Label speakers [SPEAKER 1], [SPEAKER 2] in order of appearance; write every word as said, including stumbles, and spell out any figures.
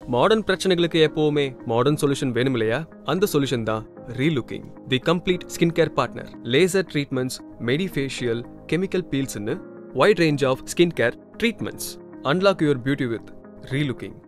[SPEAKER 1] Modern பிரச்சனைகளுக்கு எப்பவுமே modern solution வேணும் இல்லையா? அந்த சொல்யூஷன் தான் Relooking, the complete skincare partner. Laser treatments, medifacial, chemical peels in a wide range of skincare treatments. Unlock your beauty with Relooking.